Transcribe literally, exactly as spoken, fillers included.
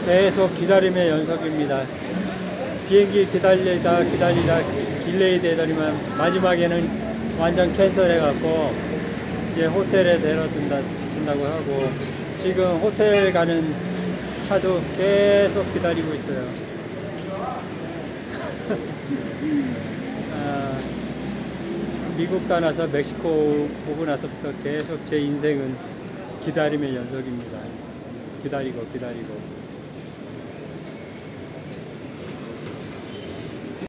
계속 기다림의 연속입니다. 비행기 기다리다 기다리다 딜레이 되더니만 마지막에는 완전 캔슬해 갖고 이제 호텔에 내려준다 준다고 하고, 지금 호텔 가는 차도 계속 기다리고 있어요. 아, 미국 떠나서 멕시코 오고 나서부터 계속 제 인생은 기다림의 연속입니다. 기다리고 기다리고